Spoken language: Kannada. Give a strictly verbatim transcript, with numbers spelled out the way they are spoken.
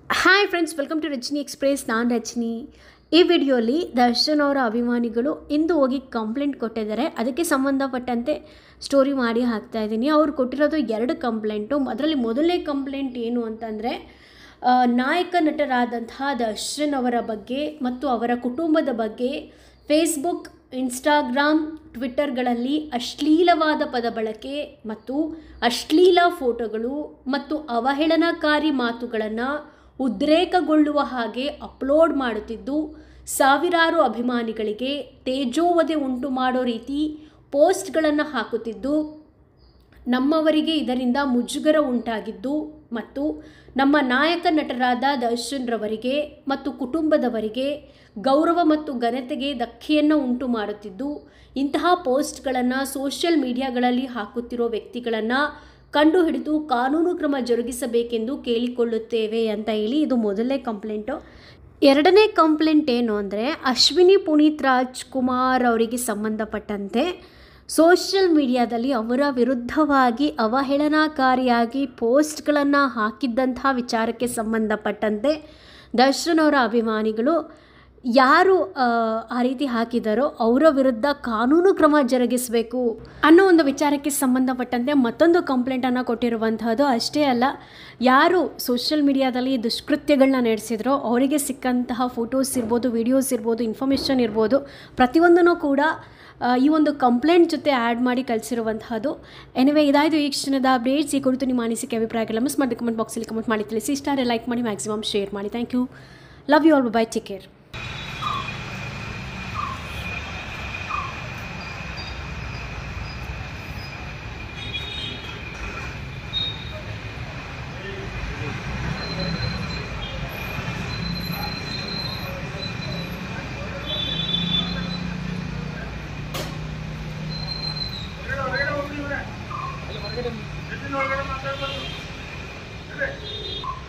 Hi friends, welcome to Rajani express. ನಾನು ರಜನಿ. ಈ ವಿಡಿಯೋಲಿ ದರ್ಶನ್ ಅವರ ಅಭಿಮಾನಿಗಳು ಇಂದು ಹೋಗಿ ಕಂಪ್ಲೇಂಟ್ ಕೊಟ್ಟಿದ್ದಾರೆ. ಅದಕ್ಕೆ ಸಂಬಂಧಪಟ್ಟಂತೆ ಸ್ಟೋರಿ ಮಾಡಿ ಹಾಕ್ತಾ ಇದ್ದೀನಿ. ಅವ್ರು ಕೊಟ್ಟಿರೋದು ಎರಡು ಕಂಪ್ಲೇಂಟು. ಅದರಲ್ಲಿ ಮೊದಲನೇ ಕಂಪ್ಲೇಂಟ್ ಏನು ಅಂತಂದರೆ, ನಾಯಕ ನಟರಾದಂತಹ ದರ್ಶನ್ ಅವರ ಬಗ್ಗೆ ಮತ್ತು ಅವರ ಕುಟುಂಬದ ಬಗ್ಗೆ ಫೇಸ್ಬುಕ್, ಇನ್ಸ್ಟಾಗ್ರಾಮ್, ಟ್ವಿಟ್ಟರ್ಗಳಲ್ಲಿ ಅಶ್ಲೀಲವಾದ ಪದ ಬಳಕೆ ಮತ್ತು ಅಶ್ಲೀಲ ಫೋಟೋಗಳು ಮತ್ತು ಅವಹೇಳನಕಾರಿ ಮಾತುಗಳನ್ನು ಉದ್ರೇಕಗೊಳ್ಳುವ ಹಾಗೆ ಅಪ್ಲೋಡ್ ಮಾಡುತ್ತಿದ್ದು, ಸಾವಿರಾರು ಅಭಿಮಾನಿಗಳಿಗೆ ತೇಜೋವಧೆ ಉಂಟು ಮಾಡೋ ರೀತಿ ಪೋಸ್ಟ್ಗಳನ್ನು ಹಾಕುತ್ತಿದ್ದು, ನಮ್ಮವರಿಗೆ ಇದರಿಂದ ಮುಜುಗರ ಉಂಟಾಗಿದ್ದು ಮತ್ತು ನಮ್ಮ ನಾಯಕ ನಟರಾದ ದರ್ಶನ್ ರವರಿಗೆ ಮತ್ತು ಕುಟುಂಬದವರಿಗೆ ಗೌರವ ಮತ್ತು ಘನತೆಗೆ ಧಕ್ಕೆಯನ್ನು ಉಂಟು ಮಾಡುತ್ತಿದ್ದು, ಇಂತಹ ಪೋಸ್ಟ್ಗಳನ್ನು ಸೋಷಿಯಲ್ ಮೀಡಿಯಾಗಳಲ್ಲಿ ಹಾಕುತ್ತಿರೋ ವ್ಯಕ್ತಿಗಳನ್ನು ಕಂಡುಹಿಡಿದು ಕಾನೂನು ಕ್ರಮ ಜರುಗಿಸಬೇಕೆಂದು ಕೇಳಿಕೊಳ್ಳುತ್ತೇವೆ ಅಂತ ಹೇಳಿ ಇದು ಮೊದಲನೇ ಕಂಪ್ಲೇಂಟು. ಎರಡನೇ ಕಂಪ್ಲೇಂಟ್ ಏನು ಅಂದರೆ, ಅಶ್ವಿನಿ ಪುನೀತ್ ರಾಜ್ಕುಮಾರ್ ಅವರಿಗೆ ಸಂಬಂಧಪಟ್ಟಂತೆ ಸೋಷಿಯಲ್ ಮೀಡಿಯಾದಲ್ಲಿ ಅವರ ವಿರುದ್ಧವಾಗಿ ಅವಹೇಳನಕಾರಿಯಾಗಿ ಪೋಸ್ಟ್ಗಳನ್ನು ಹಾಕಿದ್ದಂತಹ ವಿಚಾರಕ್ಕೆ ಸಂಬಂಧಪಟ್ಟಂತೆ ದರ್ಶನ್ ಅವರ ಅಭಿಮಾನಿಗಳು ಯಾರು ಆ ರೀತಿ ಹಾಕಿದಾರೋ ಅವರ ವಿರುದ್ಧ ಕಾನೂನು ಕ್ರಮ ಜರುಗಿಸಬೇಕು ಅನ್ನೋ ಒಂದು ವಿಚಾರಕ್ಕೆ ಸಂಬಂಧಪಟ್ಟಂತೆ ಮತ್ತೊಂದು ಕಂಪ್ಲೇಂಟನ್ನು ಕೊಟ್ಟಿರುವಂತಹದ್ದು. ಅಷ್ಟೇ ಅಲ್ಲ, ಯಾರು ಸೋಷಿಯಲ್ ಮೀಡಿಯಾದಲ್ಲಿ ದುಷ್ಕೃತ್ಯಗಳನ್ನ ನಡೆಸಿದ್ರೋ ಅವರಿಗೆ ಸಿಕ್ಕಂತಹ ಫೋಟೋಸ್ ಇರ್ಬೋದು, ವಿಡಿಯೋಸ್ ಇರ್ಬೋದು, ಇನ್ಫಾರ್ಮೇಷನ್ ಇರ್ಬೋದು, ಪ್ರತಿಯೊಂದನ್ನು ಕೂಡ ಈ ಒಂದು ಕಂಪ್ಲೇಂಟ್ ಜೊತೆ ಆ್ಯಡ್ ಮಾಡಿ ಕಳಿಸಿರುವಂತಹದ್ದು. ಎನಿವೆ, ಇದಾಯಿತು ಈ ಕ್ಷಣದ ಅಪ್ಡೇಟ್ಸ್. ಈ ಕುರಿತು ನಿಮ್ಮ ಅನಿಸಿಕೆ ಅಭಿಪ್ರಾಯಗಳ ಮಿಸ್ ಮಾಡಿ ಕಮೆಂಟ್ ಬಾಕ್ಸಲ್ಲಿ ಕಮೆಂಟ್ ಮಾಡಿ ತಿಳಿಸಿ. ಇಷ್ಟ ಲೈಕ್ ಮಾಡಿ, ಮ್ಯಾಕ್ಸಿಮಮ್ ಶೇರ್ ಮಾಡಿ. Thank you. Love you all. Bye. Take care. ಹೊರಗಡೆ ಮಾತಾಡ್ಬಾರ್ದು.